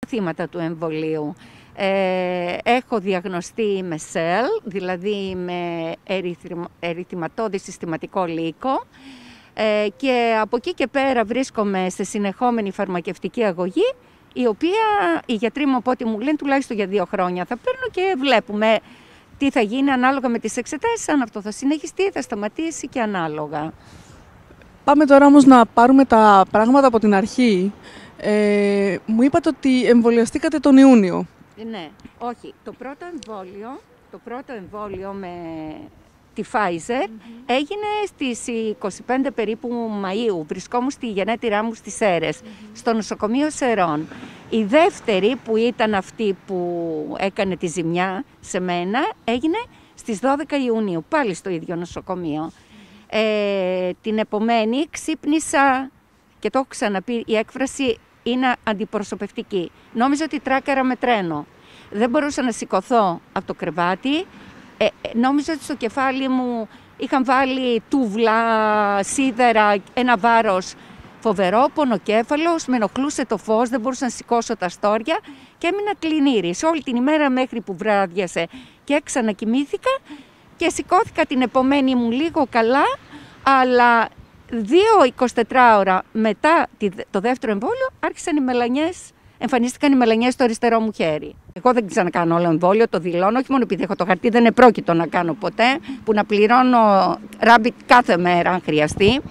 θύματα του εμβολίου. Έχω διαγνωστεί με ΣΕΛ, δηλαδή με ερυθυματώδη συστηματικό λύκο, και από εκεί και πέρα βρίσκομαι σε συνεχόμενη φαρμακευτική αγωγή, η οποία οι γιατροί μου, από ό,τι μου λένε, τουλάχιστον για 2 χρόνια θα παίρνω, και βλέπουμε τι θα γίνει ανάλογα με τις εξετάσεις, αν αυτό θα συνεχιστεί, θα σταματήσει και ανάλογα. Πάμε τώρα όμως να πάρουμε τα πράγματα από την αρχή. Μου είπατε ότι εμβολιαστήκατε τον Ιούνιο. Ναι, όχι. Το πρώτο εμβόλιο με τη Pfizer έγινε στις 25 περίπου Μαΐου. Βρισκόμουν στη γενέτειρά μου στις Σέρρες, στο νοσοκομείο Σερών. Η δεύτερη, που ήταν αυτή που έκανε τη ζημιά σε μένα, έγινε στις 12 Ιουνίου, πάλι στο ίδιο νοσοκομείο. Την επομένη ξύπνησα, και το έχω ξαναπεί, η έκφραση είναι αντιπροσωπευτική. Νόμιζα ότι τράκαρα με τρένο. Δεν μπορούσα να σηκωθώ από το κρεβάτι. Νόμιζα ότι στο κεφάλι μου είχαν βάλει τούβλα, σίδερα, ένα βάρος φοβερό, πονοκέφαλος, με ενοχλούσε το φως, δεν μπορούσα να σηκώσω τα στόρια και έμεινα κλινήρης όλη την ημέρα μέχρι που βράδιασε και ξανακοιμήθηκα και σηκώθηκα την επομένη μου λίγο καλά, αλλά 2-24 ώρα μετά το δεύτερο εμβόλιο άρχισαν οι μελανιές. Εμφανίστηκαν οι μελανιές στο αριστερό μου χέρι. Εγώ δεν ξανακάνω όλο εμβόλιο, το δηλώνω, όχι μόνο επειδή έχω το χαρτί, δεν επρόκειτο να κάνω ποτέ, που να πληρώνω rabbit κάθε μέρα αν χρειαστεί.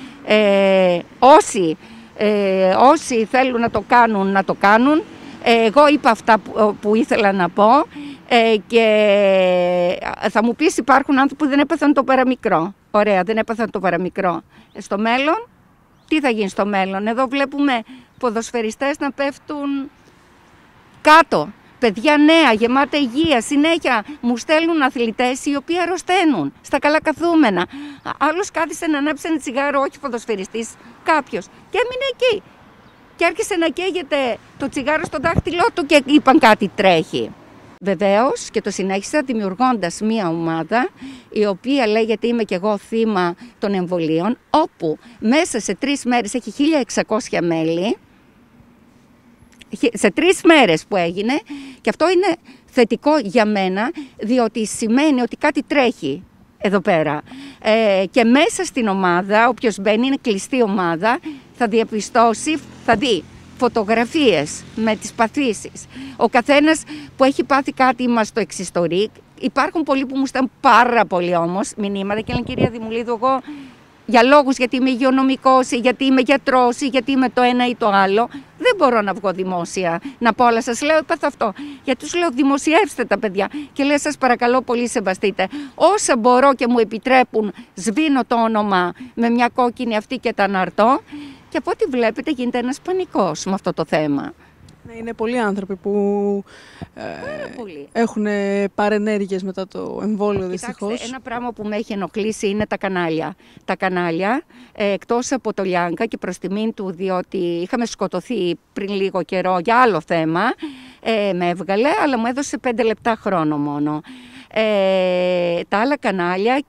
Όσοι θέλουν να το κάνουν, να το κάνουν. Εγώ είπα αυτά που ήθελα να πω, και θα μου πεις, υπάρχουν άνθρωποι που δεν έπαθαν το παραμικρό. Ωραία, δεν έπαθαν το παραμικρό. Στο μέλλον, τι θα γίνει στο μέλλον? Εδώ βλέπουμε ποδοσφαιριστές να πέφτουν κάτω. Παιδιά νέα, γεμάτα υγεία, συνέχεια μου στέλνουν αθλητές οι οποίοι αρρωσταίνουν στα καλά καθούμενα. Άλλος κάθισε να ανάψει ένα τσιγάρο, όχι ποδοσφαιριστής, κάποιος, και έμεινε εκεί. Και άρχισε να καίγεται το τσιγάρο στο δάχτυλό του και είπαν κάτι τρέχει. Βεβαίως, και το συνέχισα δημιουργώντας μία ομάδα, η οποία λέγεται «Είμαι κι εγώ θύμα των εμβολίων», όπου μέσα σε 3 μέρες έχει 1.600 μέλη, σε 3 μέρες που έγινε, και αυτό είναι θετικό για μένα, διότι σημαίνει ότι κάτι τρέχει εδώ πέρα. Και μέσα στην ομάδα, όποιος μπαίνει, είναι κλειστή ομάδα, θα διαπιστώσει, θα δει φωτογραφίες με τις παθήσεις. Ο καθένας που έχει πάθει κάτι μας το εξιστορεί. Υπάρχουν πολλοί που μου στέλνουν πάρα πολύ όμως μηνύματα και λένε «Κυρία Δημουλίδου, εγώ για λόγους, γιατί είμαι υγειονομικός ή γιατί είμαι γιατρός ή γιατί είμαι το ένα ή το άλλο, δεν μπορώ να βγω δημόσια να πω, αλλά σας λέω έπαθα αυτό». Γιατί τους λέω δημοσιεύστε τα παιδιά και λέω σας παρακαλώ πολύ σεβαστείτε. Όσα μπορώ και μου επιτρέπουν σβήνω το όνομα με μια κόκκινη αυτή και τα αναρτώ, και από ό,τι βλέπετε γίνεται ένας πανικός με αυτό το θέμα. Ναι, είναι πολλοί άνθρωποι που έχουν παρενέργειες μετά το εμβόλιο, δυστυχώς. Κοιτάξτε, ένα πράγμα που με έχει ενοχλήσει είναι τα κανάλια. Τα κανάλια, εκτός από το Λιάνκα και προς τιμήν του, διότι είχαμε σκοτωθεί πριν λίγο καιρό για άλλο θέμα, με έβγαλε, αλλά μου έδωσε 5 λεπτά χρόνο μόνο. Τα άλλα κανάλια,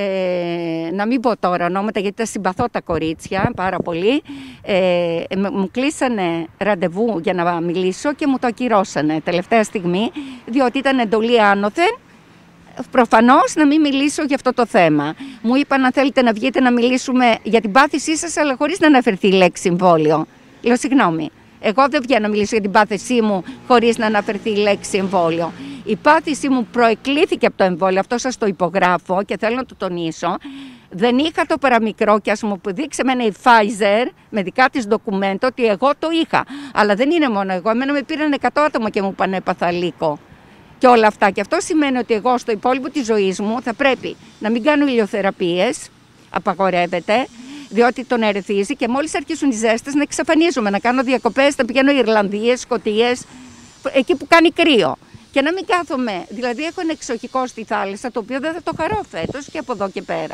να μην πω τώρα ονόματα γιατί τα συμπαθώ τα κορίτσια πάρα πολύ, μου κλείσανε ραντεβού για να μιλήσω και μου το ακυρώσανε τελευταία στιγμή, διότι ήταν εντολή άνωθεν προφανώς να μην μιλήσω για αυτό το θέμα. Μου είπαν αν θέλετε να βγείτε να μιλήσουμε για την πάθησή σας, αλλά χωρίς να αναφερθεί η λέξη εμβόλιο. Λέω συγγνώμη. Εγώ δεν βγαίνω να μιλήσω για την πάθησή μου χωρίς να αναφερθεί η λέξη εμβόλιο. Η πάθησή μου προεκλήθηκε από το εμβόλιο, αυτό σας το υπογράφω και θέλω να το τονίσω. Δεν είχα το παραμικρό και ας μου δείξει εμένα η Pfizer με δικά της ντοκουμέντο ότι εγώ το είχα. Αλλά δεν είναι μόνο εγώ, εμένα με πήραν 100 άτομα και μου είπαν έπαθα λύκο. Και όλα αυτά. Και αυτό σημαίνει ότι εγώ στο υπόλοιπο της ζωής μου θα πρέπει να μην κάνω ηλιοθεραπείες, απαγορεύεται, διότι τον ερεθίζει και μόλις αρχίσουν οι ζέστες να εξαφανίζομαι, να κάνω διακοπές, να πηγαίνω Ιρλανδίες, Σκωτίες, εκεί που κάνει κρύο. Και να μην κάθομαι, δηλαδή έχω ένα εξοχικό στη θάλασσα, το οποίο δεν θα το χαρώ φέτος και από εδώ και πέρα.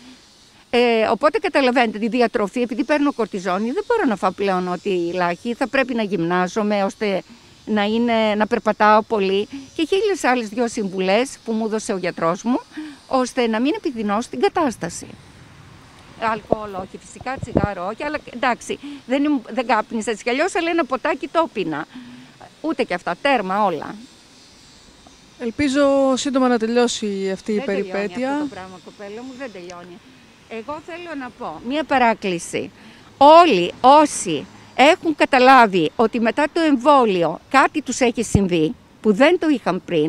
Οπότε καταλαβαίνετε τη διατροφή, επειδή παίρνω κορτιζόνη, δεν μπορώ να φάω πλέον ό,τι λάχει, θα πρέπει να γυμνάζομαι ώστε να περπατάω πολύ και 1000 άλλες 2 συμβουλές που μου έδωσε ο γιατρός μου, ώστε να μην επιδεινώσω την κατάσταση. Αλκοόλ όχι, φυσικά τσιγάρο όχι, αλλά εντάξει, δεν κάπνισα έτσι κι αλλιώς, αλλά ένα ποτάκι το πίνα. ούτε και αυτά, τέρμα όλα. Ελπίζω σύντομα να τελειώσει αυτή η περιπέτεια. Δεν τελειώνει αυτό το πράγμα, κοπέλα μου, δεν τελειώνει. Εγώ θέλω να πω μία παράκληση. Όλοι όσοι έχουν καταλάβει ότι μετά το εμβόλιο κάτι τους έχει συμβεί, που δεν το είχαν πριν,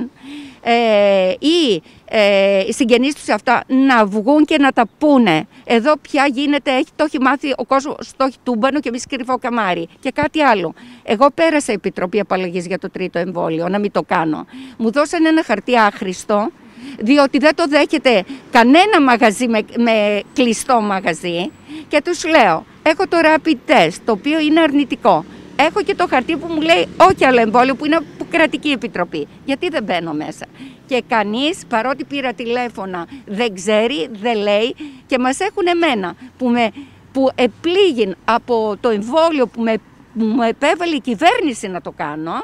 ή οι συγγενείς τους αυτά, να βγουν και να τα πούνε. Εδώ πια γίνεται, το έχει μάθει ο κόσμος, το έχει τούμπανο και εμείς κρυφό καμάρι. Και κάτι άλλο. Εγώ πέρασα επιτροπή απαλλαγής για το 3ο εμβόλιο, να μην το κάνω. Μου δώσανε ένα χαρτί άχρηστο, διότι δεν το δέχεται κανένα μαγαζί με κλειστό μαγαζί, και τους λέω, έχω το rapid test, το οποίο είναι αρνητικό. Έχω και το χαρτί που μου λέει όχι άλλο εμβόλιο, που είναι από κρατική επιτροπή. Γιατί δεν μπαίνω μέσα. Και κανείς, παρότι πήρα τηλέφωνα, δεν ξέρει, δεν λέει, και μας έχουν εμένα που επλήγην από το εμβόλιο που μου επέβαλε η κυβέρνηση να το κάνω,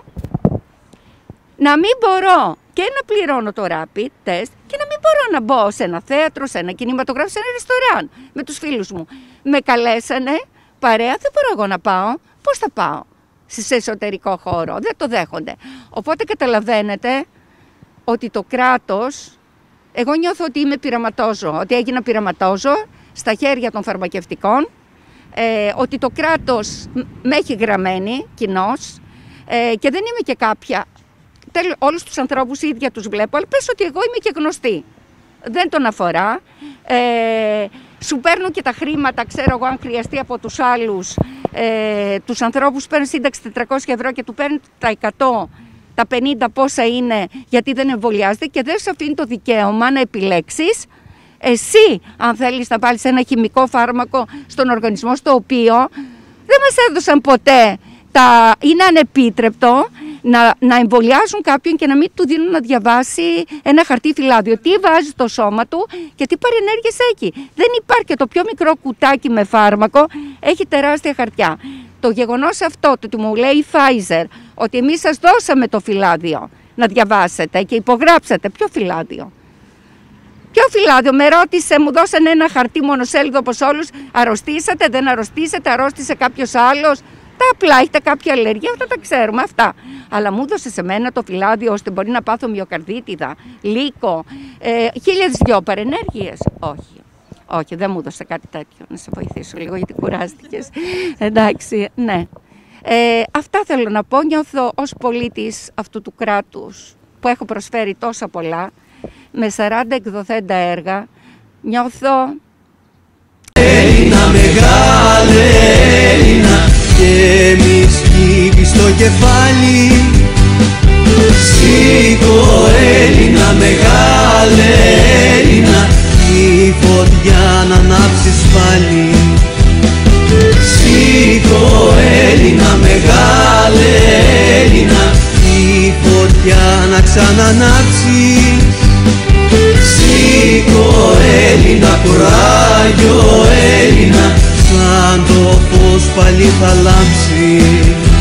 να μην μπορώ και να πληρώνω το rapid test και να μην μπορώ να μπω σε ένα θέατρο, σε ένα κινηματογράφο, σε ένα ρεστοράν με τους φίλους μου. Με καλέσανε παρέα, δεν μπορώ εγώ να πάω. Πώς θα πάω σε εσωτερικό χώρο, δεν το δέχονται. Οπότε καταλαβαίνετε ότι το κράτος, εγώ νιώθω ότι είμαι πειραματόζω, ότι έγινα πειραματόζω στα χέρια των φαρμακευτικών, ότι το κράτος με έχει γραμμένη κοινώς, και δεν είμαι και κάποια. Όλους τους ανθρώπους ίδια τους βλέπω, αλλά πες ότι εγώ είμαι και γνωστή. Δεν τον αφορά. Σου παίρνουν και τα χρήματα, ξέρω εγώ, αν χρειαστεί από τους άλλους, τους ανθρώπους που παίρνουν σύνταξη 400 ευρώ και του παίρνουν τα 100, τα 50 πόσα είναι, γιατί δεν εμβολιάζεται, και δεν σου αφήνει το δικαίωμα να επιλέξεις εσύ αν θέλεις να βάλεις ένα χημικό φάρμακο στον οργανισμό, στο οποίο δεν μας έδωσαν ποτέ. Είναι ανεπίτρεπτο να εμβολιάζουν κάποιον και να μην του δίνουν να διαβάσει ένα χαρτί φυλάδιο. Τι βάζει στο σώμα του και τι παρενέργειες έχει. Δεν υπάρχει, και το πιο μικρό κουτάκι με φάρμακο έχει τεράστια χαρτιά. Το γεγονός αυτό, το ότι μου λέει η Pfizer ότι εμείς σας δώσαμε το φυλάδιο να διαβάσετε και υπογράψατε, ποιο φυλάδιο? Ποιο φυλάδιο? Με ρώτησε, μου δώσανε ένα χαρτί μονοσέλιδο όπως όλους. Αρρωστήσατε, δεν αρρωστήσατε, αρρώστησε κάποιος άλλος? Τα απλά, έχετε κάποια αλλεργία, αυτά τα ξέρουμε αυτά. Αλλά μου έδωσε σε μένα το φυλάδιο ώστε μπορεί να πάθω μυοκαρδίτιδα, λύκο, 1002 παρενέργειες. Όχι, δεν μου έδωσε κάτι τέτοιο. Να σε βοηθήσω λίγο γιατί κουράστηκες. Εντάξει, ναι. Αυτά θέλω να πω. Νιώθω ως πολίτης αυτού του κράτους που έχω προσφέρει τόσα πολλά, με 40 εκδοθέντα έργα, νιώθω... Έλληνα, μεγάλε Έλληνα, και μη σκύβει στο κεφάλι. Σήκω Έλληνα, μεγάλε Έλληνα, η φωτιά να ανάψεις πάλι. Σήκω Έλληνα, μεγάλε Έλληνα, η φωτιά να ξανανάψεις. Σήκω Έλληνα, κουράγιο Έλληνα, σαν το φως πάλι θα λάμψει.